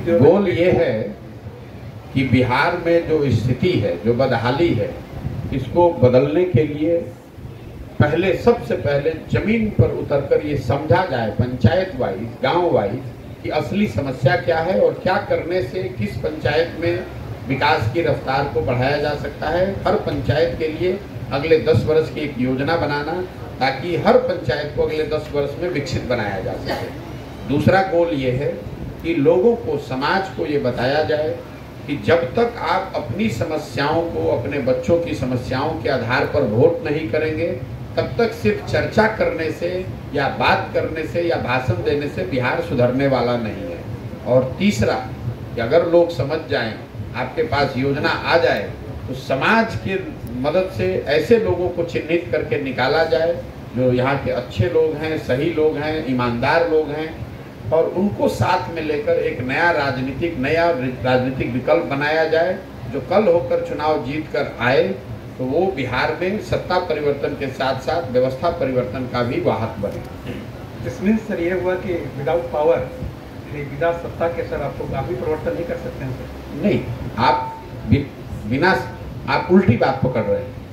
गोल ये है कि बिहार में जो स्थिति है, जो बदहाली है, इसको बदलने के लिए पहले सबसे पहले जमीन पर उतरकर ये समझा जाए पंचायत वाइज, गांव वाइज, कि असली समस्या क्या है और क्या करने से किस पंचायत में विकास की रफ्तार को बढ़ाया जा सकता है। हर पंचायत के लिए अगले 10 वर्ष की एक योजना बनाना, ताकि हर पंचायत को अगले 10 वर्ष में विकसित बनाया जा सके। दूसरा गोल ये है कि लोगों को, समाज को ये बताया जाए कि जब तक आप अपनी समस्याओं को, अपने बच्चों की समस्याओं के आधार पर वोट नहीं करेंगे, तब तक सिर्फ चर्चा करने से या बात करने से या भाषण देने से बिहार सुधरने वाला नहीं है। और तीसरा कि अगर लोग समझ जाएं, आपके पास योजना आ जाए, तो समाज की मदद से ऐसे लोगों को चिन्हित करके निकाला जाए जो यहाँ के अच्छे लोग हैं, सही लोग हैं, ईमानदार लोग हैं, और उनको साथ में लेकर एक नया राजनीतिक विकल्प बनाया जाए, जो कल होकर चुनाव जीत कर आए तो वो बिहार में सत्ता परिवर्तन के साथ साथ व्यवस्था परिवर्तन का भी वाहक बने। इसमें सर ये हुआ कि विदाउट पावर, बिना सत्ता के सर आप भी परिवर्तन नहीं कर सकते हैं सर? नहीं, आप बिना, आप उल्टी बात पकड़ रहे हैं।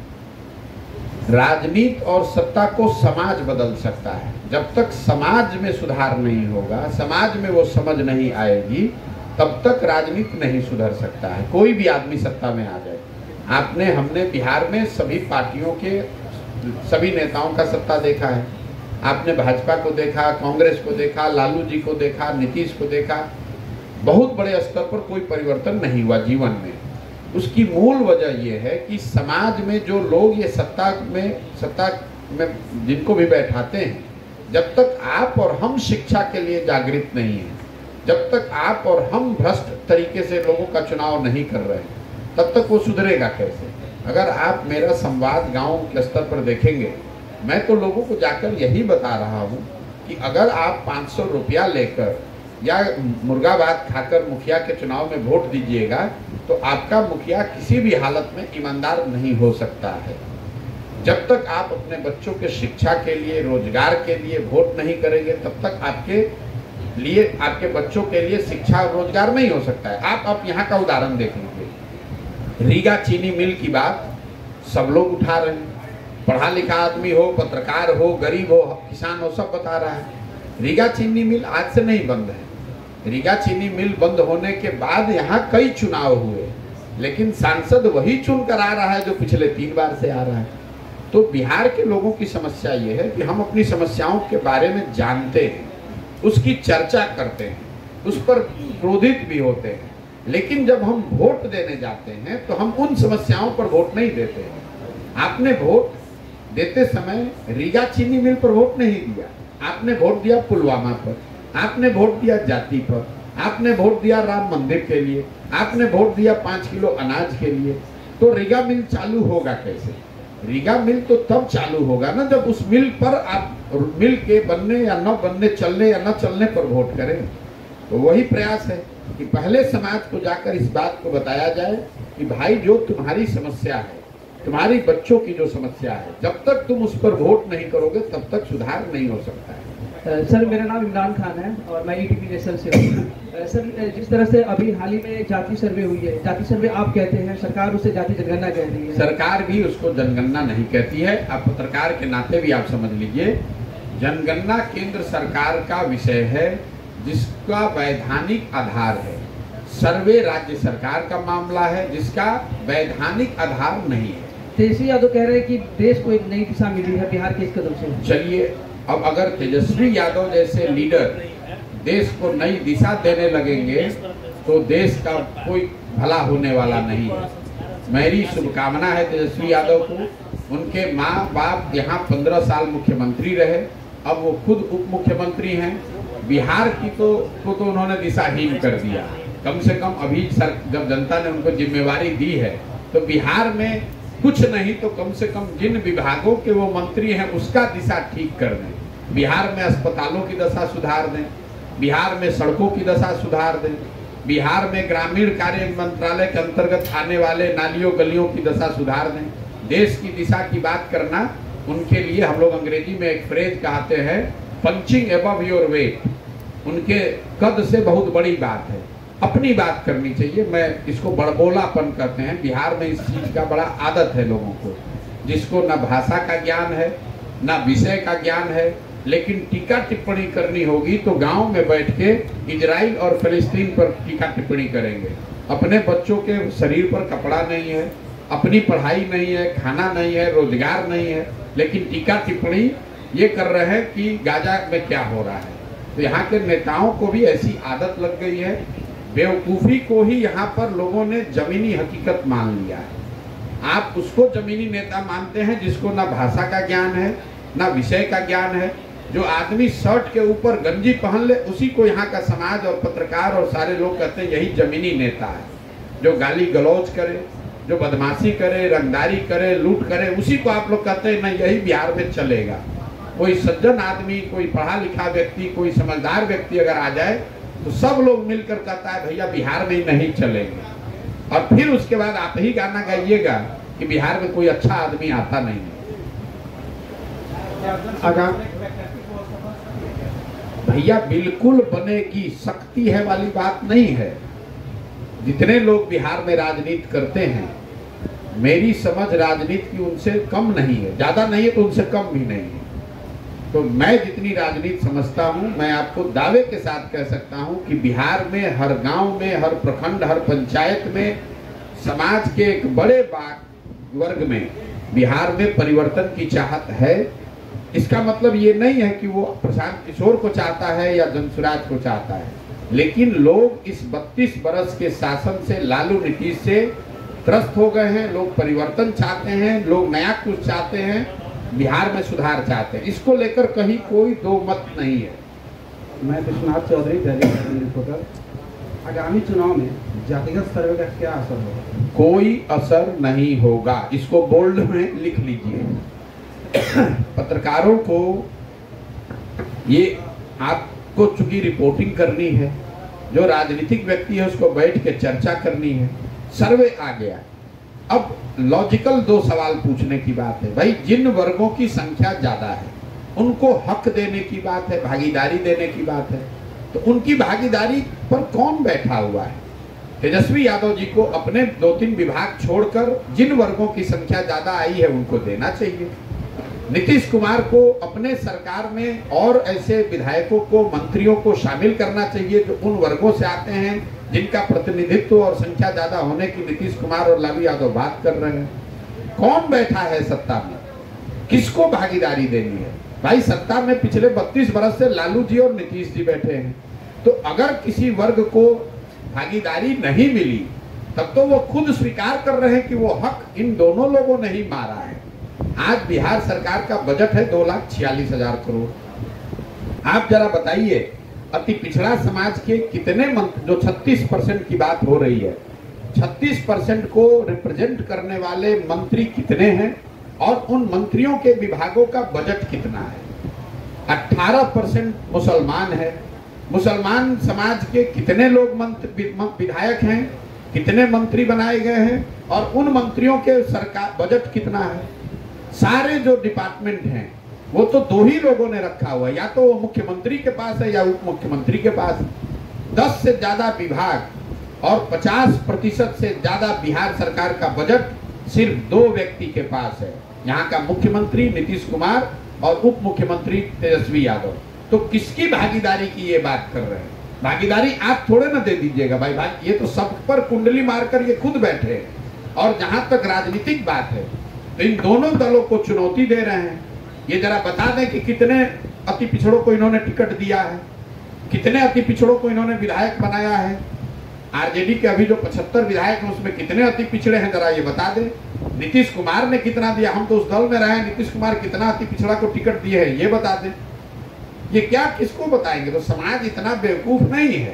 राजनीति और सत्ता को समाज बदल सकता है। जब तक समाज में सुधार नहीं होगा, समाज में वो समझ नहीं आएगी, तब तक राजनीति नहीं सुधर सकता है। कोई भी आदमी सत्ता में आ जाए। हमने बिहार में सभी पार्टियों के सभी नेताओं का सत्ता देखा है। आपने भाजपा को देखा, कांग्रेस को देखा, लालू जी को देखा, नीतीश को देखा। बहुत बड़े स्तर पर कोई परिवर्तन नहीं हुआ जीवन में। उसकी मूल वजह यह है कि समाज में जो लोग ये सत्ता में जिनको भी बैठाते हैं, जब तक आप और हम शिक्षा के लिए जागृत नहीं हैं, जब तक आप और हम भ्रष्ट तरीके से लोगों का चुनाव नहीं कर रहे हैं, तब तक वो सुधरेगा कैसे? अगर आप मेरा संवाद गांव के स्तर पर देखेंगे, मैं तो लोगों को जाकर यही बता रहा हूं कि अगर आप 500 रुपया लेकर या मुर्गा भात खाकर मुखिया के चुनाव में वोट दीजिएगा, तो आपका मुखिया किसी भी हालत में ईमानदार नहीं हो सकता है। जब तक आप अपने बच्चों के शिक्षा के लिए, रोजगार के लिए वोट नहीं करेंगे, तब तक आपके बच्चों के लिए शिक्षा और रोजगार नहीं हो सकता है। आप यहाँ का उदाहरण देख लीजिए। रीगा चीनी मिल की बात सब लोग उठा रहे हैं। पढ़ा लिखा आदमी हो, पत्रकार हो, गरीब हो, किसान हो, सब बता रहा है। रीगा चीनी मिल आज से नहीं बंद है। रीगा चीनी मिल बंद होने के बाद यहाँ कई चुनाव हुए, लेकिन सांसद वही चुन कर आ रहा है जो पिछले 3 बार से आ रहा है। तो बिहार के लोगों की समस्या ये है कि हम अपनी समस्याओं के बारे में जानते हैं, उसकी चर्चा करते हैं, उस पर क्रोधित भी होते हैं, लेकिन जब हम वोट देने जाते हैं तो हम उन समस्याओं पर वोट नहीं देते हैं। आपने वोट देते समय रीगा चीनी मिल पर वोट नहीं दिया, आपने वोट दिया पुलवामा पर, आपने वोट दिया जाति पर, आपने वोट दिया राम मंदिर के लिए, आपने वोट दिया 5 किलो अनाज के लिए। तो रीगा मिल चालू होगा कैसे? रीगा मिल तो तब चालू होगा ना जब उस मिल पर आप मिल के बनने या न बनने, चलने या न चलने पर वोट करें। तो वही प्रयास है कि पहले समाज को जाकर इस बात को बताया जाए कि भाई जो तुम्हारी समस्या है, तुम्हारी बच्चों की जो समस्या है, जब तक तुम उस पर वोट नहीं करोगे तब तक सुधार नहीं हो सकता है। सर मेरा नाम इमरान खान है और मैं ईटीवी नेशनल से हूँ। सर जिस तरह से अभी हाल ही में एक जाति सर्वे हुई है, जाति सर्वे आप कहते हैं, सरकार उसे जाति जनगणना कह रही है। सरकार भी उसको जनगणना नहीं कहती है। आप पत्रकार के नाते भी आप समझ लीजिए, जनगणना केंद्र सरकार का विषय है जिसका वैधानिक आधार है। सर्वे राज्य सरकार का मामला है जिसका वैधानिक आधार नहीं है। तेजस्वी यादव कह रहे हैं कि देश को एक नई दिशा मिली है बिहार के इस कदम से। चलिए, अब अगर तेजस्वी यादव जैसे लीडर देश को नई दिशा देने लगेंगे तो देश का कोई भला होने वाला नहीं है। मेरी शुभकामना है तेजस्वी यादव को। उनके माँ बाप यहाँ 15 साल मुख्यमंत्री रहे, अब वो खुद उप मुख्यमंत्री हैं। बिहार की को उन्होंने दिशाहीन कर दिया। कम से कम अभी जब जनता ने उनको जिम्मेवारी दी है तो बिहार में कुछ नहीं तो कम से कम जिन विभागों के वो मंत्री हैं उसका दिशा ठीक कर दें। बिहार में अस्पतालों की दशा सुधार दें, बिहार में सड़कों की दशा सुधार दें, बिहार में ग्रामीण कार्य मंत्रालय के अंतर्गत आने वाले नालियों गलियों की दशा सुधार दें। देश की दिशा की बात करना उनके लिए, हम लोग अंग्रेजी में एक फ्रेज कहते हैं, पंचिंग एबव योर वेट। उनके कद से बहुत बड़ी बात है। अपनी बात करनी चाहिए। मैं इसको बड़बोलापन कहते हैं। बिहार में इस चीज का बड़ा आदत है लोगों को, जिसको ना भाषा का ज्ञान है ना विषय का ज्ञान है, लेकिन टीका टिप्पणी करनी होगी तो गांव में बैठ के इजराइल और फिलिस्तीन पर टीका टिप्पणी करेंगे। अपने बच्चों के शरीर पर कपड़ा नहीं है, अपनी पढ़ाई नहीं है, खाना नहीं है, रोजगार नहीं है, लेकिन टीका टिप्पणी ये कर रहे हैं कि गाजा में क्या हो रहा है। तो यहाँ के नेताओं को भी ऐसी आदत लग गई है, बेवकूफ़ी को ही यहाँ पर लोगों ने जमीनी हकीकत मान लिया है। आप उसको जमीनी नेता मानते हैं जिसको ना भाषा का ज्ञान है ना विषय का ज्ञान है। जो आदमी शर्ट के ऊपर गंजी पहन ले उसी को यहाँ का समाज और पत्रकार और सारे लोग कहते हैं यही जमीनी नेता है। जो गाली गलौज करे, जो बदमाशी करे, रंगदारी करे, लूट करे, उसी को आप लोग कहते हैं ना यही बिहार में चलेगा। कोई सज्जन आदमी, कोई पढ़ा लिखा व्यक्ति, कोई समझदार व्यक्ति अगर आ जाए तो सब लोग मिलकर कहता है भैया बिहार में नहीं चलेंगे, और फिर उसके बाद आप ही गाना गाइएगा कि बिहार में कोई अच्छा आदमी आता नहीं है। भैया बिल्कुल बनेगी, शक्ति है वाली बात नहीं है। जितने लोग बिहार में राजनीति करते हैं, मेरी समझ राजनीति की उनसे कम नहीं है, ज्यादा नहीं है तो उनसे कम भी नहीं है। तो मैं जितनी राजनीति समझता हूं, मैं आपको दावे के साथ कह सकता हूं कि बिहार में हर गांव में, हर प्रखंड, हर पंचायत में समाज के एक बड़े वर्ग में बिहार में परिवर्तन की चाहत है। इसका मतलब ये नहीं है कि वो प्रशांत किशोर को चाहता है या जनसुराज को चाहता है, लेकिन लोग इस 32 बरस के शासन से, लालू नीतीश से त्रस्त हो गए हैं। लोग परिवर्तन चाहते हैं, लोग नया कुछ चाहते हैं, बिहार में सुधार चाहते हैं। इसको लेकर कहीं कोई दो मत नहीं है। मैं विश्वनाथ चौधरी, दैनिक रिपोर्टर। आगामी चुनाव में जातिगत सर्वे का क्या असर होगा? कोई असर नहीं होगा, इसको बोल्ड में लिख लीजिए। पत्रकारों को ये आपको चूंकि रिपोर्टिंग करनी है, जो राजनीतिक व्यक्ति है उसको बैठ के चर्चा करनी है। सर्वे आ गया, अब लॉजिकल दो सवाल पूछने की बात है। भाई जिन वर्गों की संख्या ज्यादा है उनको हक देने की बात है, भागीदारी देने की बात है, तो उनकी भागीदारी पर कौन बैठा हुआ है? तेजस्वी यादव जी को अपने 2-3 विभाग छोड़कर जिन वर्गों की संख्या ज्यादा आई है उनको देना चाहिए। नीतीश कुमार को अपने सरकार में और ऐसे विधायकों को, मंत्रियों को शामिल करना चाहिए जो उन वर्गों से आते हैं जिनका प्रतिनिधित्व और संख्या ज्यादा होने की नीतीश कुमार और लालू यादव बात कर रहे हैं। कौन बैठा है सत्ता में, किसको भागीदारी देनी है? भाई सत्ता में पिछले 32 बरस से लालू जी और नीतीश जी बैठे हैं, तो अगर किसी वर्ग को भागीदारी नहीं मिली तब तो वो खुद स्वीकार कर रहे हैं कि वो हक इन दोनों लोगों ने ही मारा है। आज बिहार सरकार का बजट है 2,46,000 करोड़। आप जरा बताइए अति पिछड़ा समाज के कितने मंत्री, जो 36% की बात हो रही है, 36% को रिप्रेजेंट करने वाले मंत्री कितने हैं और उन मंत्रियों के विभागों का बजट कितना है? 18% मुसलमान है। मुसलमान समाज के कितने लोग विधायक हैं, कितने मंत्री बनाए गए हैं और उन मंत्रियों के सरकार बजट कितना है? सारे जो डिपार्टमेंट हैं वो तो 2 ही लोगों ने रखा हुआ है, या तो वो मुख्यमंत्री के पास है या उप मुख्यमंत्री के पास। 10 से ज्यादा विभाग और 50% से ज्यादा बिहार सरकार का बजट सिर्फ 2 व्यक्ति के पास है, यहाँ का मुख्यमंत्री नीतीश कुमार और उप मुख्यमंत्री तेजस्वी यादव। तो किसकी भागीदारी की ये बात कर रहे हैं? भागीदारी आप थोड़े ना दे दीजिएगा भाई, ये तो सब पर कुंडली मारकर ये खुद बैठे हैं। और जहां तक राजनीतिक बात है तो इन दोनों दलों को चुनौती दे रहे हैं। ये जरा बता दें कि कितने अति पिछड़ों को इन्होंने टिकट दिया है, कितने अति पिछड़ों को इन्होंने विधायक बनाया है। आरजेडी के अभी जो 75 विधायक हैं उसमें कितने अति पिछड़े हैं, जरा ये बता दें। नीतीश कुमार ने कितना दिया, हम तो उस दल में रहे हैं, नीतीश कुमार कितना अति पिछड़ा को टिकट दिए है ये बता दें। ये क्या किसको बताएंगे? तो समाज इतना बेवकूफ नहीं है।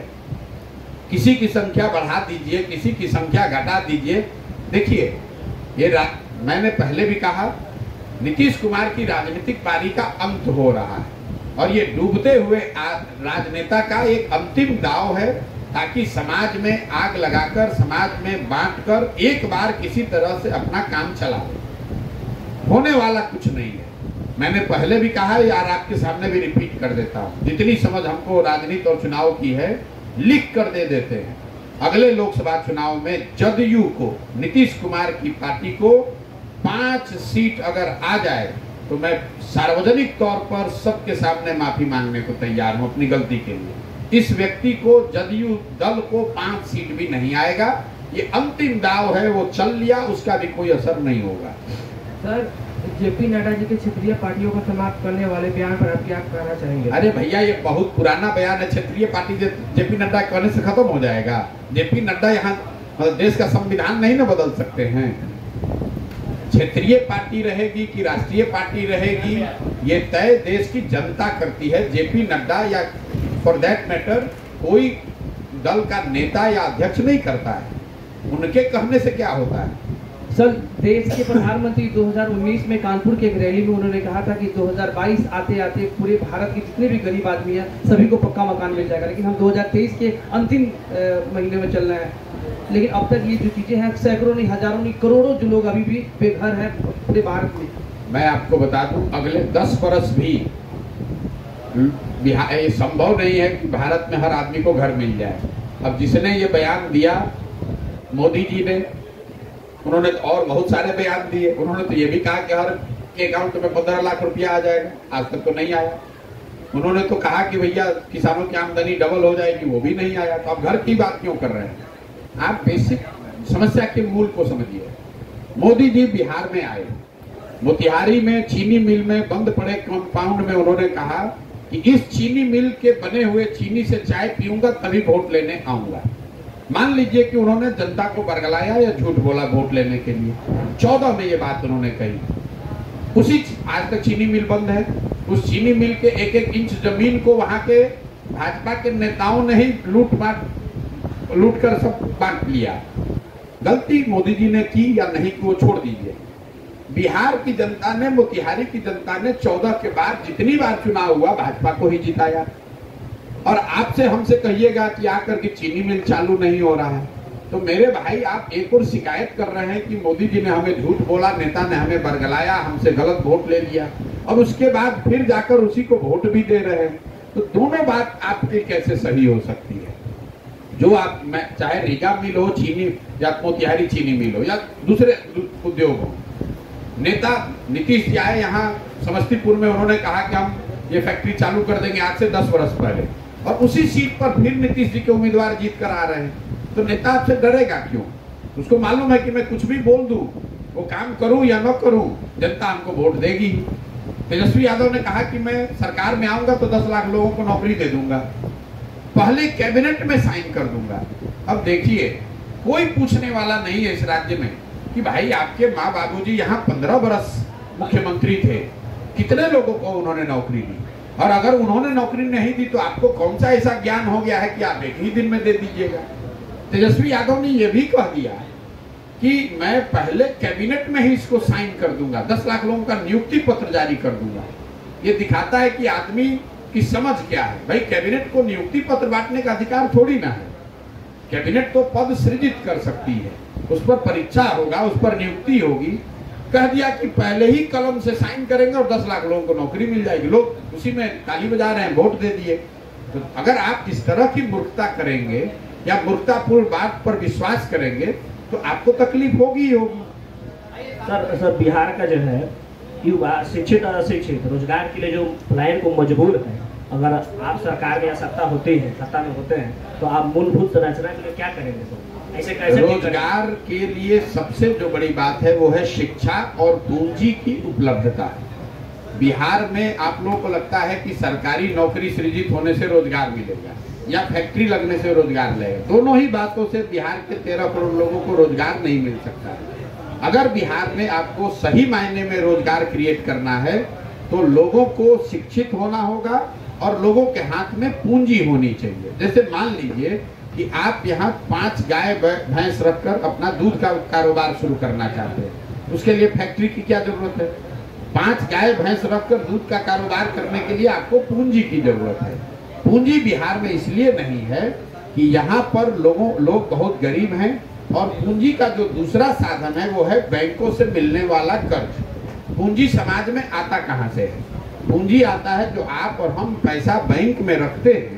किसी की संख्या बढ़ा दीजिए, किसी की संख्या घटा दीजिए। देखिए ये मैंने पहले भी कहा, नीतीश कुमार की राजनीतिक पारी का अंत हो रहा है और ये डूबते हुए राजनेता का एक अंतिम दाव है, ताकि समाज में आग लगाकर, समाज में बांटकर एक बार किसी तरह से अपना काम चला ले। होने वाला कुछ नहीं है। मैंने पहले भी कहा यार, आपके सामने भी रिपीट कर देता हूँ, जितनी समझ हमको राजनीति और चुनाव की है लिख कर दे देते हैं। अगले लोकसभा चुनाव में जदयू को, नीतीश कुमार की पार्टी को 5 सीट अगर आ जाए तो मैं सार्वजनिक तौर पर सबके सामने माफी मांगने को तैयार हूं अपनी गलती के लिए। इस व्यक्ति को, जदयू दल को 5 सीट भी नहीं आएगा। ये अंतिम दाव है, वो चल लिया, उसका भी कोई असर नहीं होगा। सर, जेपी नड्डा जी के क्षेत्रीय पार्टियों को समाप्त करने वाले बयान पर आप क्या कहना चाहेंगे? अरे भैया, ये बहुत पुराना बयान है। क्षेत्रीय पार्टी जेपी नड्डा कहने से खत्म हो जाएगा। जेपी नड्डा यहाँ देश का संविधान नहीं ना बदल सकते हैं। क्षेत्रीय पार्टी रहेगी कि राष्ट्रीय पार्टी रहेगी, ये तय देश की जनता करती है। जेपी नड्डा या फॉर दैट मैटर कोई दल का नेता या अध्यक्ष नहीं करता है। उनके कहने से क्या होता है? सर, देश के प्रधानमंत्री 2019 में कानपुर के एक रैली में उन्होंने कहा था कि 2022 आते आते पूरे भारत के जितने भी गरीब आदमी हैं सभी को पक्का मकान मिल जाएगा, लेकिन हम 2023 के अंतिम महीने में चल रहे हैं। लेकिन अब तक ये जो चीजें हैं, सैकड़ों नहीं, हजारों नहीं, करोड़ों जो लोग अभी भी बेघर हैं पूरे भारत में। मैं आपको बता दूं, अगले 10 वर्ष भी ये संभव नहीं है कि भारत में हर आदमी को घर मिल जाए। अब जिसने ये बयान दिया, मोदी जी ने, उन्होंने और बहुत सारे बयान दिए। उन्होंने तो ये भी कहा कि हर के अकाउंट में 15 लाख रुपया आ जाएगा, आज तक तो नहीं आया। उन्होंने तो कहा कि भैया किसानों की आमदनी डबल हो जाएगी, वो भी नहीं आया। तो अब घर की बात क्यों कर रहे हैं? आप बेसिक समस्या के मूल को समझिए। मोदी जी बिहार में आए, मोतिहारी में चीनी मिल में बंद पड़े कंपाउंड में उन्होंने कहा कि इस चीनी मिल के बने हुए चीनी से चाय पीऊंगा तभी वोट लेने आऊंगा। मान लीजिए कि उन्होंने जनता को बरगलाया या झूठ बोला वोट लेने के लिए। 14 में ये बात उन्होंने कही। उसी आज तक चीनी मिल बंद है। उस चीनी मिल के 1-1 इंच जमीन को वहां के भाजपा के नेताओं ने ही लूट कर सब बांट लिया। गलती मोदी जी ने की या नहीं की वो छोड़ दीजिए। बिहार की जनता ने, मोतिहारी की जनता ने 14 के बाद जितनी बार चुनाव हुआ भाजपा को ही जिताया। और आपसे हमसे कहिएगा कि आकर के चीनी मिल चालू नहीं हो रहा है, तो मेरे भाई आप एक और शिकायत कर रहे हैं कि मोदी जी ने हमें झूठ बोला, नेता ने हमें बरगलाया, हमसे गलत वोट ले लिया, और उसके बाद फिर जाकर उसी को वोट भी दे रहे हैं। तो दोनों बात आपकी कैसे सही हो सकती है? जो आप, मैं चाहे रीगा मिल हो, चीनी या मोतिहारी चीनी मिल हो या दूसरे उद्योग हो, नेता नीतीश जी आए यहाँ समस्तीपुर में, उन्होंने कहा कि हम ये फैक्ट्री चालू कर देंगे आज से 10 वर्ष पहले, और उसी सीट पर फिर नीतीश जी के उम्मीदवार जीत कर आ रहे हैं। तो नेता आपसे डरेगा क्यों? उसको मालूम है कि मैं कुछ भी बोल दूं, वो काम करूं या न करूं, जनता हमको वोट देगी। तेजस्वी यादव ने कहा कि मैं सरकार में आऊंगा तो 10 लाख लोगों को नौकरी दे दूंगा, पहले कैबिनेट में साइन कर दूंगा। अब देखिए, कोई पूछने वाला नहीं है इस राज्य में कि भाई आपके माँ बाबूजी यहाँ 15 बरस मुख्यमंत्री थे, कितने लोगों को उन्होंने नौकरी दी, और अगर उन्होंने नौकरी नहीं दी तो आपको कौन सा ऐसा ज्ञान हो गया है कि आप एक ही दिन में दे दीजिएगा। तेजस्वी यादव ने यह भी कह दिया कि मैं पहले कैबिनेट में ही इसको साइन कर दूंगा, 10 लाख लोगों का नियुक्ति पत्र जारी कर दूंगा। ये दिखाता है कि आदमी की समझ क्या है। भाई कैबिनेट को नियुक्ति पत्र बांटने का अधिकार थोड़ी ना है। कैबिनेट तो पद सृजित कर सकती है, उस पर परीक्षा होगा, उस पर नियुक्ति होगी। कह दिया कि पहले ही कलम से साइन करेंगे और 10 लाख लोगों को नौकरी मिल जाएगी, लोग उसी में ताली बजा रहे हैं, वोट दे दिए। तो अगर आप इस तरह की मूर्खता करेंगे या मूर्खतापूर्ण बात पर विश्वास करेंगे तो आपको तकलीफ होगी ही होगी। सर बिहार का जो है युवा शिक्षित और अशिक्षित रोजगार के लिए जो पलायन को मजबूर है, अगर आप सरकार में या सत्ता में होते हैं तो आप मूलभूत संरचना के लिए क्या करेंगे सर? ऐसे कैसे रोजगार के लिए सबसे जो बड़ी बात है वो है शिक्षा और पूंजी की उपलब्धता। बिहार में आप लोगों को लगता है कि सरकारी नौकरी सृजित होने से रोजगार मिलेगा या फैक्ट्री लगने से रोजगार मिलेगा। दोनों ही बातों से बिहार के 13 करोड़ लोगों को रोजगार नहीं मिल सकता। अगर बिहार में आपको सही मायने में रोजगार क्रिएट करना है तो लोगों को शिक्षित होना होगा और लोगों के हाथ में पूंजी होनी चाहिए। जैसे मान लीजिए कि आप यहाँ 5 गाय भैंस रखकर अपना दूध का कारोबार शुरू करना चाहते हैं, उसके लिए फैक्ट्री की क्या जरूरत है? 5 गाय भैंस रखकर दूध का कारोबार करने के लिए आपको पूंजी की जरूरत है। पूंजी बिहार में इसलिए नहीं है कि यहाँ पर लोग बहुत गरीब हैं, और पूंजी का जो दूसरा साधन है वो है बैंकों से मिलने वाला कर्ज। पूंजी समाज में आता कहाँ से है? पूंजी आता है जो आप और हम पैसा बैंक में रखते हैं,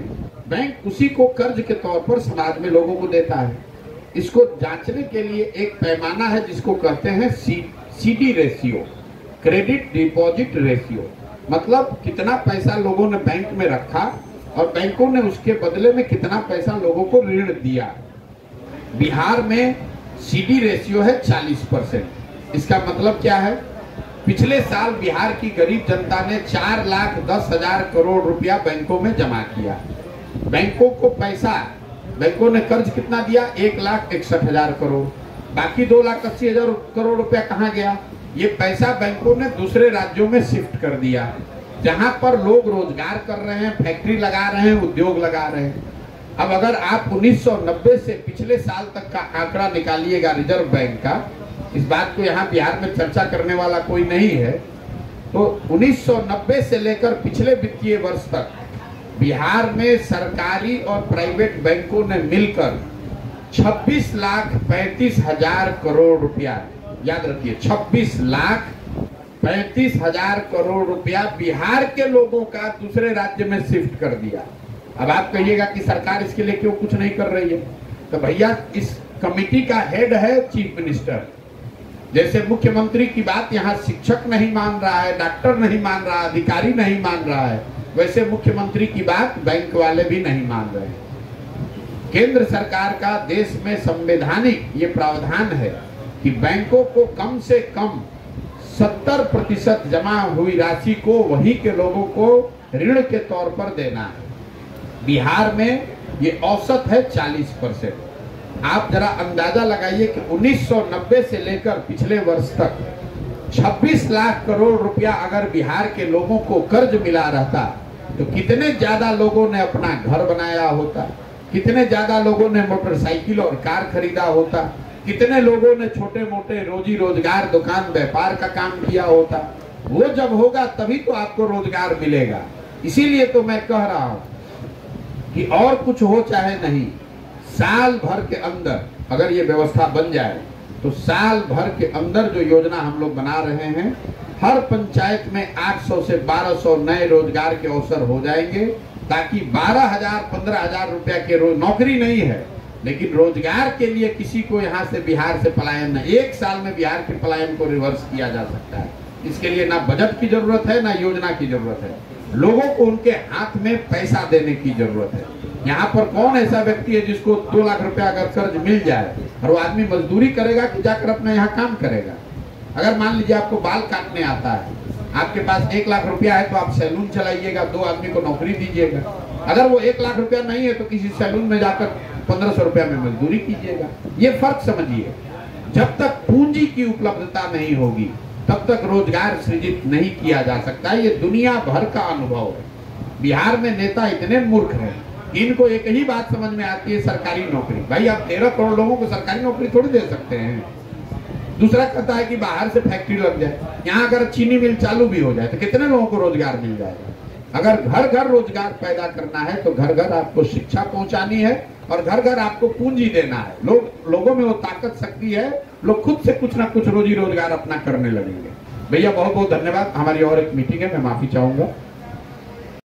बैंक उसी को कर्ज के तौर पर समाज में लोगों को देता है। इसको जांचने के लिए एक पैमाना है जिसको कहते हैं CD ratio, credit deposit ratio. मतलब कितना पैसा लोगों ने बैंक में रखा और बैंकों ने उसके बदले में कितना पैसा लोगों को ऋण दिया। बिहार में CD रेशियो है 40%। इसका मतलब क्या है? पिछले साल बिहार की गरीब जनता ने 4,10,000 करोड़ रुपया बैंकों में जमा किया। बैंकों को पैसा, बैंकों ने कर्ज कितना दिया? 1,61,000 करोड़। बाकी 2,80,000 करोड़ रुपया कहाँ गया? ये पैसा बैंकों ने दूसरे राज्यों में शिफ्ट कर दिया, जहां पर लोग रोजगार कर रहे हैं, फैक्ट्री लगा रहे हैं, उद्योग लगा रहे हैं। अब अगर आप 1990 से पिछले साल तक का आंकड़ा निकालिएगा रिजर्व बैंक का, इस बात को यहाँ बिहार में चर्चा करने वाला कोई नहीं है, तो 1990 से लेकर पिछले वित्तीय वर्ष तक बिहार में सरकारी और प्राइवेट बैंकों ने मिलकर 26,35,000 करोड़ रुपया, याद रखिए 26,35,000 करोड़ रुपया बिहार के लोगों का दूसरे राज्य में शिफ्ट कर दिया। अब आप कहिएगा कि सरकार इसके लिए क्यों कुछ नहीं कर रही है? तो भैया, इस कमेटी का हेड है चीफ मिनिस्टर। जैसे मुख्यमंत्री की बात यहाँ शिक्षक नहीं मान रहा है, डॉक्टर नहीं मान रहा, अधिकारी नहीं मान रहा है, वैसे मुख्यमंत्री की बात बैंक वाले भी नहीं मान रहे हैं। केंद्र सरकार का देश में संवैधानिक ये प्रावधान है कि बैंकों को कम से कम 70% जमा हुई राशि को वही के लोगों को ऋण के तौर पर देना है। बिहार में ये औसत है 40%। आप जरा अंदाजा लगाइए कि 1990 से लेकर पिछले वर्ष तक 26 लाख करोड़ रुपया अगर बिहार के लोगों को कर्ज मिला रहता तो कितने ज्यादा लोगों ने अपना घर बनाया होता, कितने ज्यादा लोगों ने मोटरसाइकिल और कार खरीदा होता, कितने लोगों ने छोटे मोटे रोजी रोजगार, दुकान व्यापार का काम किया होता। वो जब होगा तभी तो आपको रोजगार मिलेगा। इसीलिए तो मैं कह रहा हूं कि और कुछ हो चाहे नहीं, साल भर के अंदर अगर ये व्यवस्था बन जाए तो साल भर के अंदर जो योजना हम लोग बना रहे हैं, हर पंचायत में 800 से 1200 नए रोजगार के अवसर हो जाएंगे, ताकि 12,000 15,000 रुपया के रोज, नौकरी नहीं है लेकिन रोजगार के लिए किसी को यहाँ से बिहार से पलायन नहीं, एक साल में बिहार के पलायन को रिवर्स किया जा सकता है। इसके लिए ना बजट की जरूरत है, ना योजना की जरूरत है, लोगों को उनके हाथ में पैसा देने की जरूरत है। यहाँ पर कौन ऐसा व्यक्ति है जिसको 2 लाख रुपया अगर कर्ज मिल जाए और वो आदमी मजदूरी करेगा कि जाकर अपना यहाँ काम करेगा? अगर मान लीजिए आपको बाल काटने आता है, आपके पास 1 लाख रुपया है तो आप सैलून चलाइएगा, 2 आदमी को नौकरी दीजिएगा। अगर वो 1 लाख रुपया नहीं है तो किसी सैलून में जाकर 1500 रुपया में मजदूरी कीजिएगा। ये फर्क समझिए। जब तक पूंजी की उपलब्धता नहीं होगी तब तक रोजगार सृजित नहीं किया जा सकता। ये दुनिया भर का अनुभव है। बिहार में नेता इतने मूर्ख हैं, इनको एक ही बात समझ में आती है, सरकारी नौकरी। भाई आप 13 करोड़ लोगों को सरकारी नौकरी थोड़ी दे सकते हैं। दूसरा कहता है कि बाहर से फैक्ट्री लग जाए, यहाँ अगर चीनी मिल चालू भी हो जाए तो कितने लोगों को रोजगार मिल जाएगा। अगर घर घर रोजगार पैदा करना है तो घर घर आपको शिक्षा पहुंचानी है और घर घर आपको पूंजी देना है। लोगों में वो ताकत शक्ति है, लोग खुद से कुछ ना कुछ रोजी रोजगार अपना करने लगेंगे। भैया बहुत बहुत धन्यवाद। हमारी और एक मीटिंग है, मैं माफी चाहूंगा।